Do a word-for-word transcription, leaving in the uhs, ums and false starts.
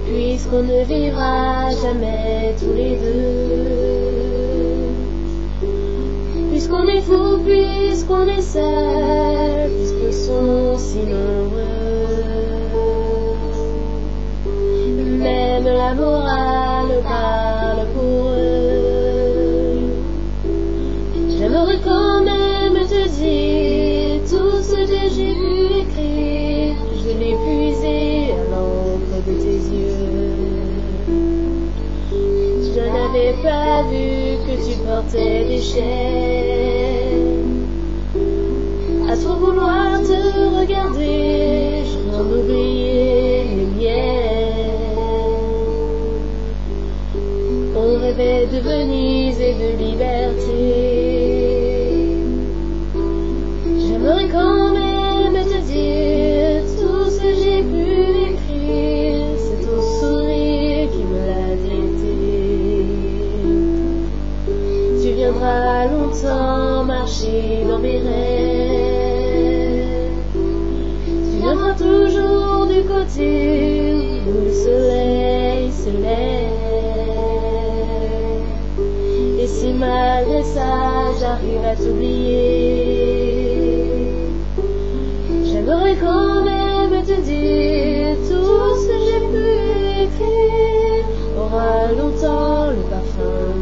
puisqu'on ne vivra jamais tous les deux. Puisqu'on est fou, puisqu'on est seul, puisqu'ils sont si nombreux. Même la morale parle pour eux. J'aimerais quand même te dire tout ce que j'ai pu écrire. Je l'ai puisé à l'encre de tes yeux. Je n'avais pas vu que tu portais des chaînes. À trop vouloir te regarder, j'en oubliais les miennes. On rêvait de Venise et de liberté. J'aimerais quand même te dire tout ce que j'ai pu écrire. C'est ton sourire qui me l'a dicté. Tu viendras longtemps marcher dans mes rêves. Tu viendras toujours du côté où le soleil se lève. Et si malgré ça j'arrive à t'oublier, j'aimerais quand même te dire tout ce que j'ai pu écrire aura longtemps le parfum